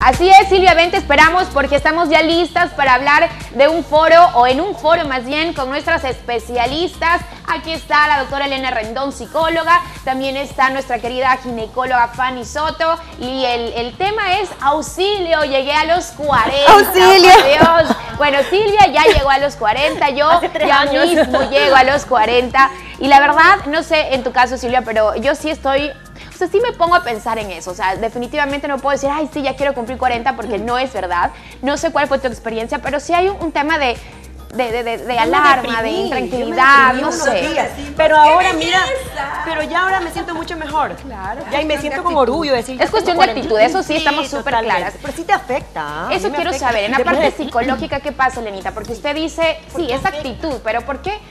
Así es, Silvia, ven, te esperamos porque estamos ya listas para hablar de un foro, o en un foro más bien, con nuestras especialistas. Aquí está la doctora Elena Rendón, psicóloga, también está nuestra querida ginecóloga Fanny Soto, y el tema es auxilio, llegué a los 40. ¡Auxilio! Por Dios. Bueno, Silvia ya llegó a los 40, yo ya mismo llego a los 40, y la verdad, no sé en tu caso, Silvia, pero yo sí estoy... O sea, sí me pongo a pensar en eso, o sea, definitivamente no puedo decir, ay, sí, ya quiero cumplir 40, porque no es verdad. No sé cuál fue tu experiencia, pero sí hay un tema de alarma, de intranquilidad, no sé. Pero ahora, mira, pero ya ahora me siento mucho mejor. Claro. Ya, y me siento con orgullo. Decir, Es cuestión de actitud, eso sí, estamos súper claras. Pero sí te afecta. Eso quiero saber, en la parte psicológica, ¿qué pasa, Elenita? Porque usted dice, sí, es actitud, pero ¿por qué?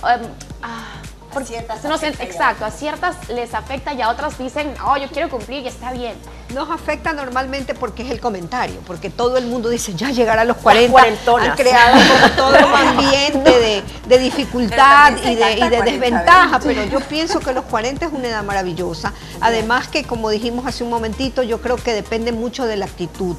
No sé, exacto, a ciertas les afecta y a otras dicen, oh, yo quiero cumplir y está bien. Nos afecta normalmente porque es el comentario, porque todo el mundo dice, ya llegar a los 40, han creado como todo un ambiente de dificultad y de desventaja, pero yo pienso que los 40 es una edad maravillosa. Además que, como dijimos hace un momentito, yo creo que depende mucho de la actitud,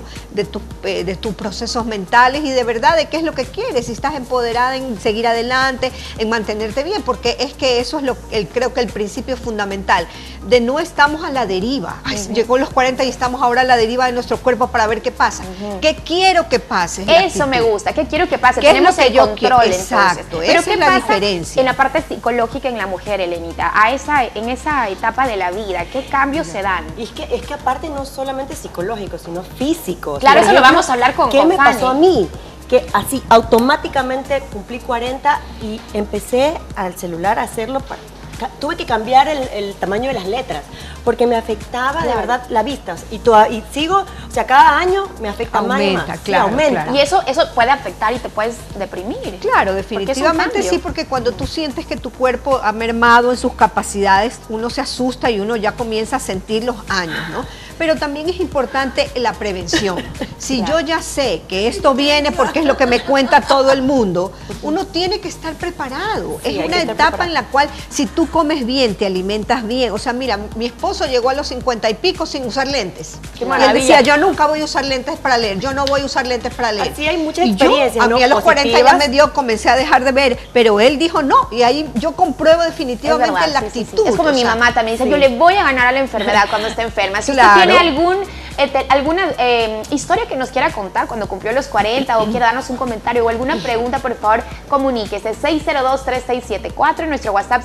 de tus procesos mentales y de verdad de qué es lo que quieres, si estás empoderada en seguir adelante, en mantenerte bien, porque es que eso es creo que el principio fundamental, de no estamos a la deriva. Ay, llegó los 40 y estamos ahora a la deriva de nuestro cuerpo para ver qué pasa. ¿Qué quiero que pase? Eso me gusta, ¿qué quiero que pase? Tenemos el control, exacto, entonces. Pero esa es la diferencia. En la parte psicológica en la mujer, Elenita, en esa etapa de la vida, ¿qué cambios se dan? Y es que aparte no solamente psicológicos, sino físicos. Claro, eso lo vamos a hablar con ¿Qué me Fanny. pasó a mí? Que así automáticamente cumplí 40 y empecé al celular a hacerlo. Tuve que cambiar el tamaño de las letras porque me afectaba de verdad la vista. Y sigo, o sea, cada año me afecta más y más. Claro, aumenta. claro. Y eso puede afectar y te puedes deprimir. Claro, definitivamente sí, porque cuando tú sientes que tu cuerpo ha mermado en sus capacidades, uno se asusta y uno ya comienza a sentir los años, ¿no? Pero también es importante la prevención. Si yo ya sé que esto viene porque es lo que me cuenta todo el mundo, uno tiene que estar preparado. Sí, es una etapa en la cual si tú comes bien, te alimentas bien. O sea, mira, mi esposo llegó a los 50 y pico sin usar lentes. Qué y él maravilla. decía, yo nunca voy a usar lentes para leer, yo no voy a usar lentes para leer. Así hay muchas Y experiencias, a mí a los 40 ya me dio, comencé a dejar de ver, pero él dijo no, y ahí yo compruebo definitivamente verdad, la sí, actitud. sí. Es como mi mamá también dice, yo le voy a ganar a la enfermedad cuando esté enferma. Si usted tiene alguna historia que nos quiera contar cuando cumplió los 40 o quiera darnos un comentario o alguna pregunta, por favor, comuníquese 602-3674 y nuestro WhatsApp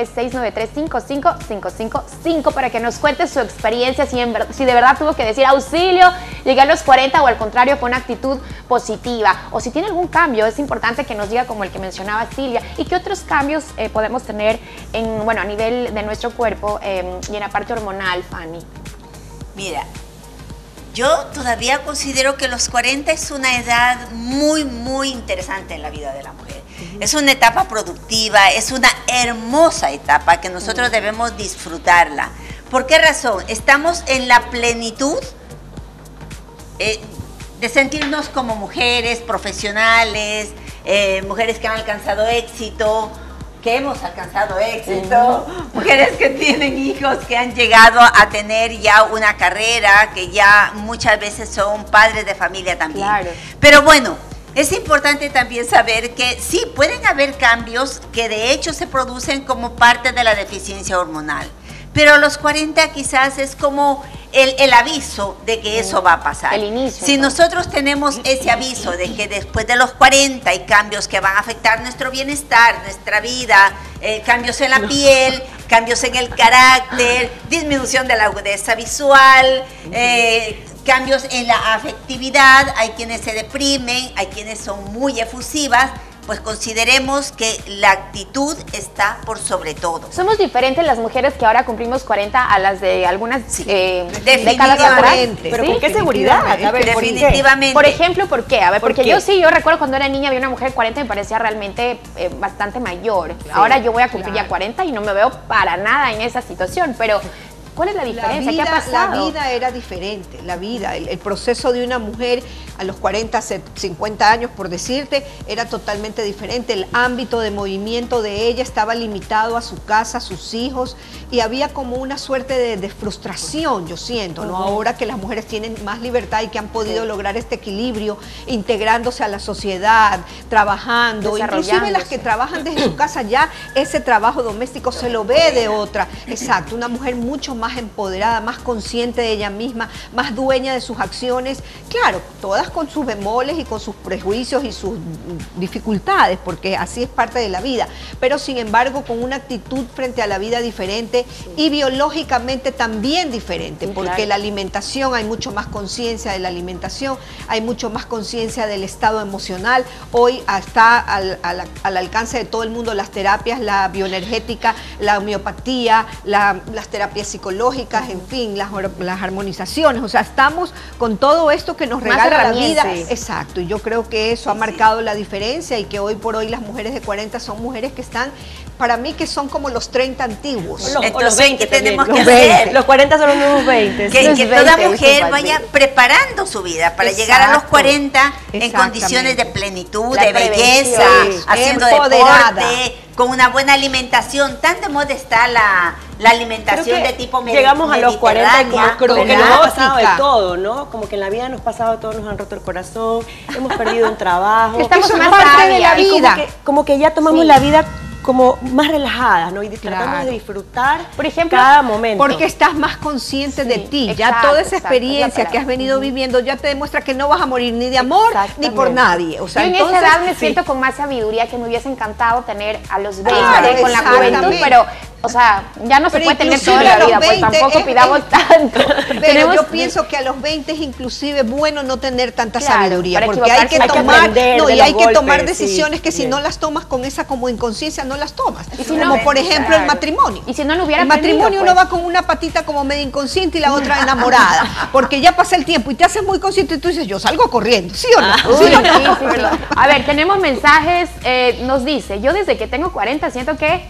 09693555555 para que nos cuente su experiencia, si de verdad tuvo que decir auxilio, llegué a los 40 o al contrario fue una actitud positiva, o si tiene algún cambio, es importante que nos diga como el que mencionaba Silvia, y qué otros cambios podemos tener a nivel de nuestro cuerpo y en la parte hormonal, Fanny. Mira, yo todavía considero que los 40 es una edad muy, muy interesante en la vida de la mujer. Es una etapa productiva, es una hermosa etapa que nosotros debemos disfrutarla. ¿Por qué razón? Estamos en la plenitud de sentirnos como mujeres profesionales, mujeres que han alcanzado éxito, que hemos alcanzado éxito, mujeres que tienen hijos, que han llegado a tener ya una carrera, que ya muchas veces son padres de familia también. Claro. Pero bueno, es importante también saber que sí, pueden haber cambios que de hecho se producen como parte de la deficiencia hormonal. Pero a los 40 quizás es como el aviso de que eso va a pasar. El inicio. Si nosotros tenemos ese aviso de que después de los 40 hay cambios que van a afectar nuestro bienestar, nuestra vida, cambios en la piel, cambios en el carácter, disminución de la agudeza visual, cambios en la afectividad, hay quienes se deprimen, hay quienes son muy efusivas, pues consideremos que la actitud está por sobre todo. Somos diferentes las mujeres que ahora cumplimos 40 a las de algunas definitivamente. décadas atrás. Pero ¿sí? ¿con qué seguridad? A ver, definitivamente. Por ejemplo, ¿por qué? A ver, porque qué? yo recuerdo cuando era niña, había una mujer de 40 y me parecía realmente bastante mayor. Ahora yo voy a cumplir ya 40 y no me veo para nada en esa situación, pero ¿Cuál es la diferencia? ¿Qué ha pasado? La vida era diferente, la vida, el proceso de una mujer a los 40, 50 años, por decirte, era totalmente diferente. El ámbito de movimiento de ella estaba limitado a su casa, a sus hijos, y había como una suerte de frustración, yo siento, ¿no? Ahora que las mujeres tienen más libertad y que han podido lograr este equilibrio, integrándose a la sociedad, trabajando, inclusive las que trabajan desde su casa, ya ese trabajo doméstico se lo ve de otra. Exacto, una mujer mucho más empoderada, más consciente de ella misma, más dueña de sus acciones, claro, todas con sus bemoles y con sus prejuicios y sus dificultades, porque así es parte de la vida, pero sin embargo con una actitud frente a la vida diferente y biológicamente también diferente, porque la alimentación, hay mucho más conciencia de la alimentación, hay mucho más conciencia del estado emocional. Hoy está al alcance de todo el mundo las terapias, la bioenergética, la homeopatía, las terapias psicológicas, en fin, las armonizaciones. O sea, estamos con todo esto que nos regala la vida. Exacto, y yo creo que eso ha marcado la diferencia, y que hoy por hoy las mujeres de 40 son mujeres que están, para mí, que son como los 30 antiguos. Entonces, 20 ¿qué tenemos que hacer? Los 40 son los nuevos 20. Que toda mujer vaya preparando su vida para llegar a los 40 en condiciones de plenitud, de belleza, haciendo deporte, con una buena alimentación. Tan de moda está la alimentación de tipo mediterránea. Llegamos a los 40 y como que nos ha pasado de todo, ¿no? Como que en la vida nos ha pasado de todo, nos han roto el corazón, hemos perdido un trabajo. Estamos más parte de la vida. Como que ya tomamos la vida como más relajadas, ¿no? Y tratamos de disfrutar, por ejemplo, cada momento. Porque estás más consciente de ti. Ya toda esa experiencia que has venido viviendo ya te demuestra que no vas a morir ni de amor ni por nadie. O sea, yo en esa edad me siento con más sabiduría, que me hubiese encantado tener a los 20 con la juventud, pero o sea, ya no se puede tener toda la vida, pues tampoco pidamos tanto. Pero yo pienso que a los 20 es inclusive bueno no tener tanta sabiduría, porque hay que tomar decisiones que si no las tomas con esa como inconsciencia, no las tomas. Como por ejemplo el matrimonio. Y si no lo hubiera el matrimonio, uno va con una patita como medio inconsciente y la otra enamorada, porque ya pasa el tiempo y te haces muy consciente y tú dices, yo salgo corriendo, ¿sí o no? Sí. A ver, tenemos mensajes, nos dice, yo desde que tengo 40 siento que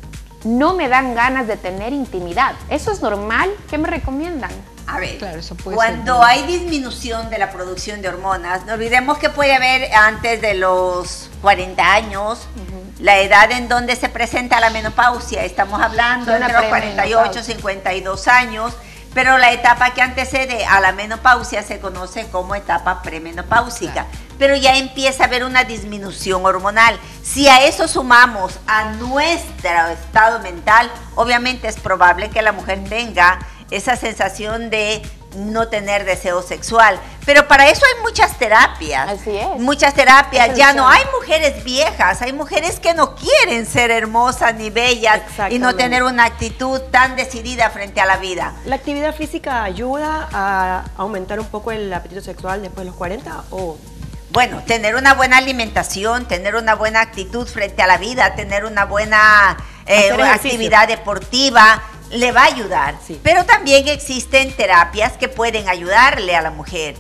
no me dan ganas de tener intimidad. ¿Eso es normal? ¿Qué me recomiendan? A ver, cuando hay disminución de la producción de hormonas, no olvidemos que puede haber antes de los 40 años, la edad en donde se presenta la menopausia. Estamos hablando entre los 48 y 52 años, pero la etapa que antecede a la menopausia se conoce como etapa premenopáusica. Pero ya empieza a haber una disminución hormonal. Si a eso sumamos a nuestro estado mental, obviamente es probable que la mujer tenga esa sensación de no tener deseo sexual. Pero para eso hay muchas terapias. Así es. Muchas terapias. Ya no hay mujeres viejas, hay mujeres que no quieren ser hermosas ni bellas y no tener una actitud tan decidida frente a la vida. ¿La actividad física ayuda a aumentar un poco el apetito sexual después de los 40 o...? Bueno, tener una buena alimentación, tener una buena actitud frente a la vida, tener una buena actividad deportiva, le va a ayudar. Pero también existen terapias que pueden ayudarle a la mujer.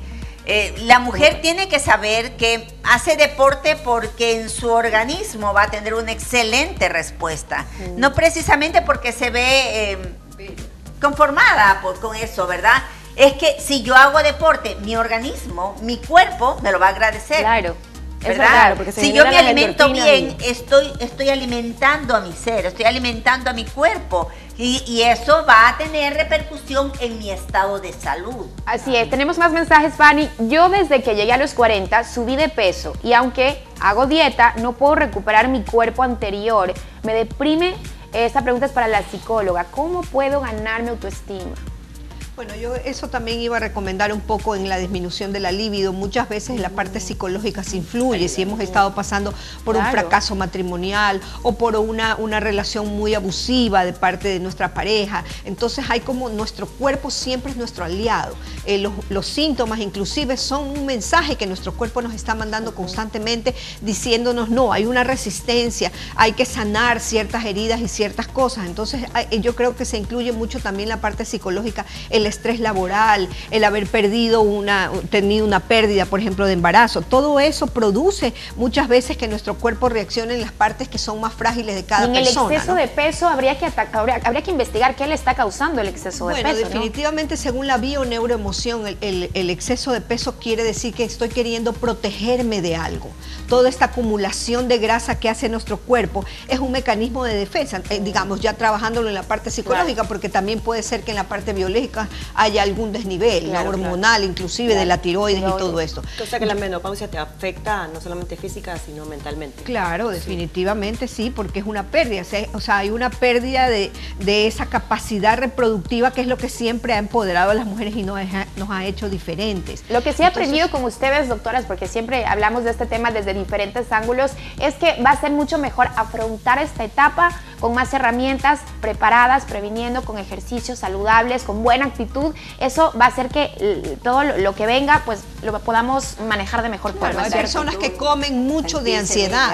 La mujer tiene que saber que hace deporte porque en su organismo va a tener una excelente respuesta. No precisamente porque se ve conformada con eso, ¿verdad? Es que si yo hago deporte, mi organismo, mi cuerpo me lo va a agradecer. Claro. ¿Verdad? Claro, porque si yo me alimento bien, estoy alimentando a mi ser, estoy alimentando a mi cuerpo y eso va a tener repercusión en mi estado de salud. Así es, tenemos más mensajes, Fanny. Yo desde que llegué a los 40 subí de peso y aunque hago dieta, no puedo recuperar mi cuerpo anterior. Me deprime. Esta pregunta es para la psicóloga. ¿Cómo puedo ganarme autoestima? Bueno, yo eso también iba a recomendar un poco en la disminución de la libido. Muchas veces la parte psicológica se influye si hemos estado pasando por un fracaso matrimonial o por una relación muy abusiva de parte de nuestra pareja. Entonces hay como nuestro cuerpo siempre es nuestro aliado. Los síntomas inclusive son un mensaje que nuestro cuerpo nos está mandando constantemente diciéndonos no, hay una resistencia, hay que sanar ciertas heridas y ciertas cosas. Entonces yo creo que se incluye mucho también la parte psicológica, el estrés laboral, el haber tenido una pérdida, por ejemplo, de embarazo. Todo eso produce muchas veces que nuestro cuerpo reaccione en las partes que son más frágiles de cada persona. En el exceso de peso habría que investigar qué le está causando el exceso de peso. Bueno, definitivamente, según la bio-neuroemoción, el exceso de peso quiere decir que estoy queriendo protegerme de algo. Toda esta acumulación de grasa que hace nuestro cuerpo es un mecanismo de defensa, digamos, ya trabajándolo en la parte psicológica, porque también puede ser que en la parte biológica haya algún desnivel, hormonal, inclusive de la tiroides y todo esto. O sea que la menopausia te afecta no solamente física, sino mentalmente. Claro, definitivamente sí, porque es una pérdida, o sea, hay una pérdida de esa capacidad reproductiva que es lo que siempre ha empoderado a las mujeres y nos ha hecho diferentes. Lo que sí he aprendido con ustedes, doctoras, porque siempre hablamos de este tema desde diferentes ángulos, es que va a ser mucho mejor afrontar esta etapa con más herramientas preparadas, previniendo, con ejercicios saludables, con buena actitud. Eso va a hacer que todo lo que venga, pues lo podamos manejar de mejor forma. Hay personas que comen mucho de ansiedad.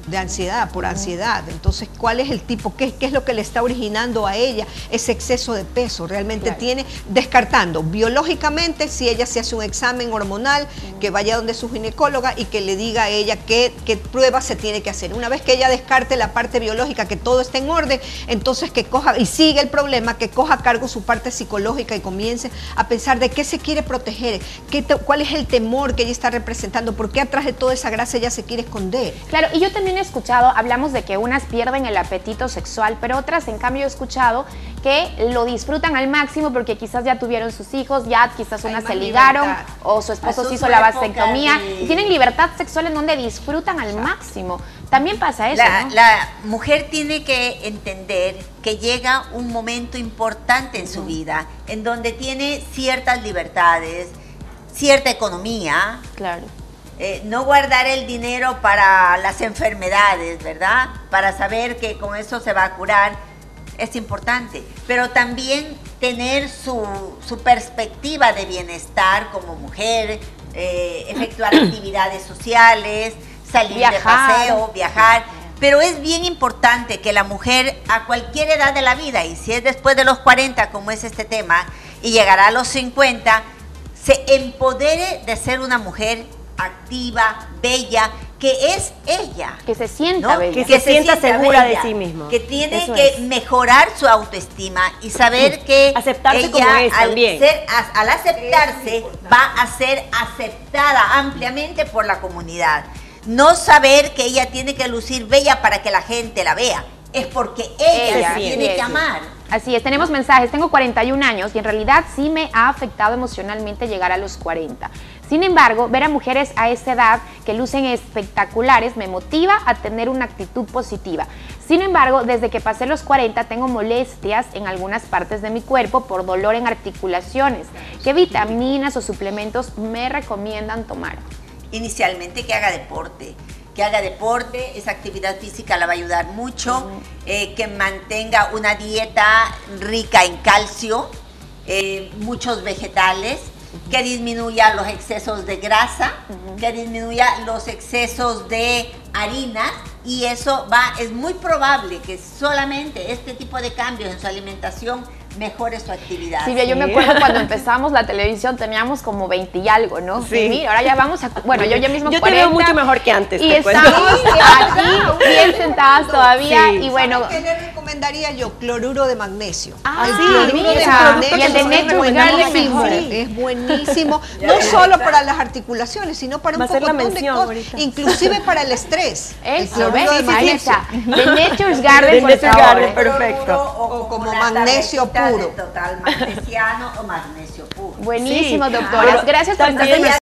Por ansiedad. Entonces, ¿cuál es el tipo? ¿Qué es lo que le está originando a ella ese exceso de peso? Realmente tiene, descartando biológicamente, si ella se hace un examen hormonal, que vaya donde su ginecóloga y que le diga a ella qué pruebas se tiene que hacer. Una vez que ella descarte la parte biológica, que todo esté en orden, entonces que coja, y sigue el problema, que coja a cargo su parte psicológica y comience a pensar de qué se quiere proteger, cuál es el temor que ella está representando, por qué atrás de toda esa grasa ella se quiere esconder. Claro, y yo también he escuchado, hablamos de que unas pierden el apetito sexual, pero otras, en cambio, he escuchado que lo disfrutan al máximo porque quizás ya tuvieron sus hijos, ya quizás unas se ligaron o su esposo se hizo la vasectomía y tienen libertad sexual en donde disfrutan al máximo. También pasa eso, ¿no? La mujer tiene que entender que llega un momento importante en su vida en donde tiene ciertas libertades, cierta economía. Claro. No guardar el dinero para las enfermedades, ¿verdad? Para saber que con eso se va a curar, es importante. Pero también tener su perspectiva de bienestar como mujer, efectuar actividades sociales, salir de paseo, viajar. Pero es bien importante que la mujer a cualquier edad de la vida, y si es después de los 40, como es este tema, y llegará a los 50, se empodere de ser una mujer activa, bella, que es ella. Que se sienta bella. Que se sienta segura de sí misma. Que tiene que mejorar su autoestima y saber que aceptarse ella, como es también. al aceptarse, va a ser aceptada ampliamente por la comunidad. No saber que ella tiene que lucir bella para que la gente la vea. Es porque ella tiene que amar. Así es, tenemos mensajes. Tengo 41 años y en realidad sí me ha afectado emocionalmente llegar a los 40. Sin embargo, ver a mujeres a esa edad que lucen espectaculares me motiva a tener una actitud positiva. Sin embargo, desde que pasé los 40 tengo molestias en algunas partes de mi cuerpo por dolor en articulaciones. ¿Qué vitaminas o suplementos me recomiendan tomar? Inicialmente que haga deporte. Esa actividad física la va a ayudar mucho, que mantenga una dieta rica en calcio, muchos vegetales, que disminuya los excesos de grasa, que disminuya los excesos de harina, y eso es muy probable que solamente este tipo de cambios en su alimentación mejore su actividad. Silvia, yo me acuerdo cuando empezamos la televisión teníamos como 20 y algo, ¿no? Sí. Y mira, ahora ya vamos a... Bueno, yo ya mismo 40. Yo te veo mucho mejor que antes. Y estamos aquí bien sentadas todavía. Sí. Y bueno... ¿Qué le recomendaría yo? Cloruro de magnesio. El cloruro de magnesio y el de Nature's Garden es buenísimo. No solo para las articulaciones, sino para un poco de cosas. Inclusive para el estrés. El cloruro de magnesio. De Nature's Garden, por favor. Perfecto. O como magnesio puro. Total magnesiano o magnesio puro. Buenísimo, doctoras. Gracias por estar con nosotros.